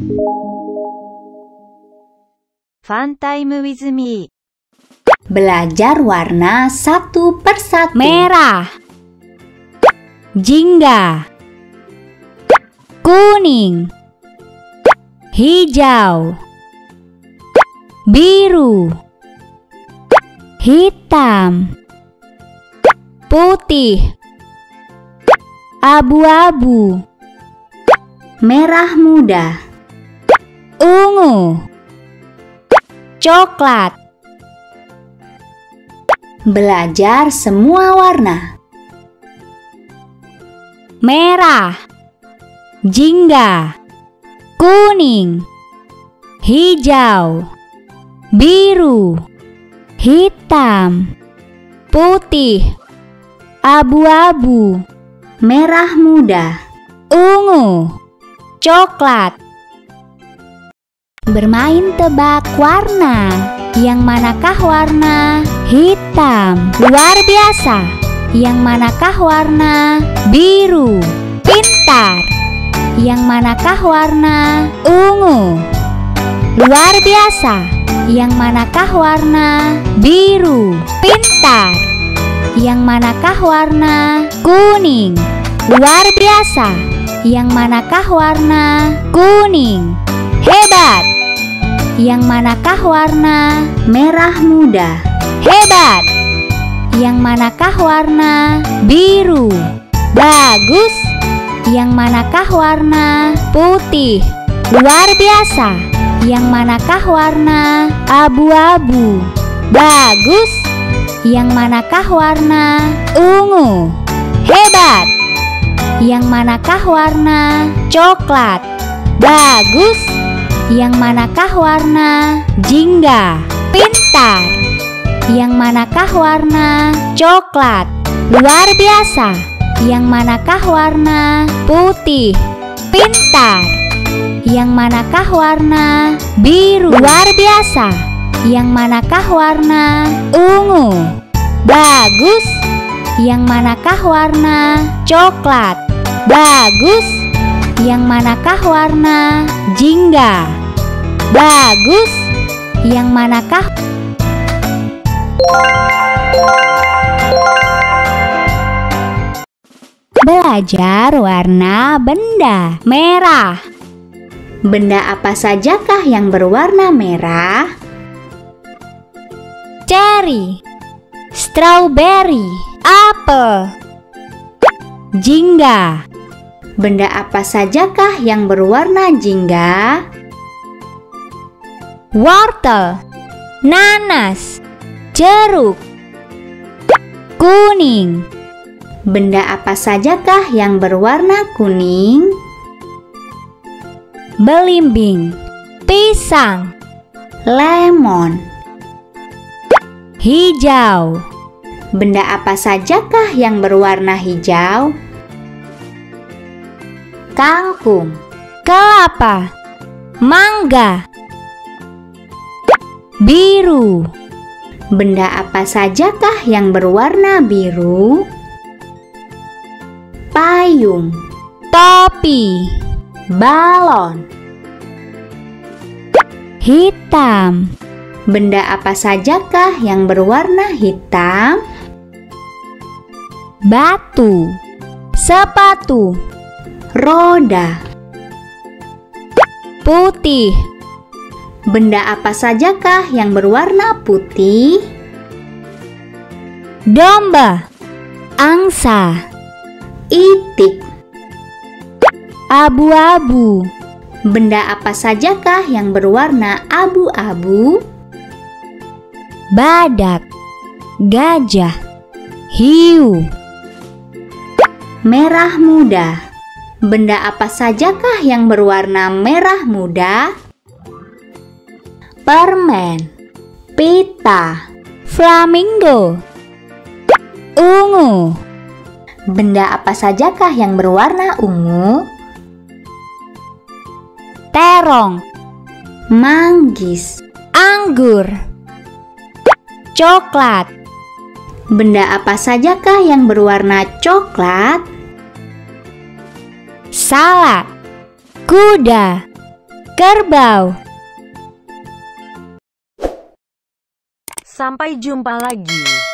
Fun time with me. Belajar warna satu persatu. Merah, jingga, kuning, hijau, biru, hitam, putih, abu-abu, Merah muda. ungu, coklat. Belajar semua warna. Merah, jingga, kuning, hijau, biru, hitam, putih, abu-abu, Merah muda. ungu, coklat. Bermain tebak warna. Yang manakah warna hitam? Luar biasa. Yang manakah warna biru? Pintar. Yang manakah warna ungu? Luar biasa. Yang manakah warna biru? Pintar. Yang manakah warna kuning? Luar biasa. Yang manakah warna kuning? Hebat. Yang manakah warna Merah muda. hebat? Yang manakah warna biru? Bagus. Yang manakah warna putih? Luar biasa. Yang manakah warna abu-abu? Bagus. Yang manakah warna ungu? Hebat. Yang manakah warna coklat? Bagus. Yang manakah warna jingga? Pintar. Yang manakah warna coklat? Luar biasa. Yang manakah warna putih? Pintar. Yang manakah warna biru? Luar biasa. Yang manakah warna ungu? Bagus. Yang manakah warna coklat? Bagus. Yang manakah warna jingga? Bagus. Yang manakah belajar warna benda. Merah, Benda apa sajakah yang berwarna merah? ceri, strawberry, apel, jingga, Benda apa sajakah yang berwarna jingga? wortel, nanas, jeruk, kuning, Benda apa sajakah yang berwarna kuning? belimbing, pisang, Lemon. hijau, Benda apa sajakah yang berwarna hijau? Kangkung. kelapa, mangga, biru, Benda apa sajakah yang berwarna biru? Payung. topi, Balon. hitam, Benda apa sajakah yang berwarna hitam? batu, sepatu, Roda. putih, Benda apa sajakah yang berwarna putih? domba, angsa, Itik. abu-abu, Benda apa sajakah yang berwarna abu-abu? badak, gajah, hiu, Merah muda. Benda apa sajakah yang berwarna merah muda? Permen. Pita. flamingo, ungu, Benda apa sajakah yang berwarna ungu? terong, Manggis. anggur, coklat, Benda apa sajakah yang berwarna coklat? salak, kuda, kerbau. Sampai jumpa lagi.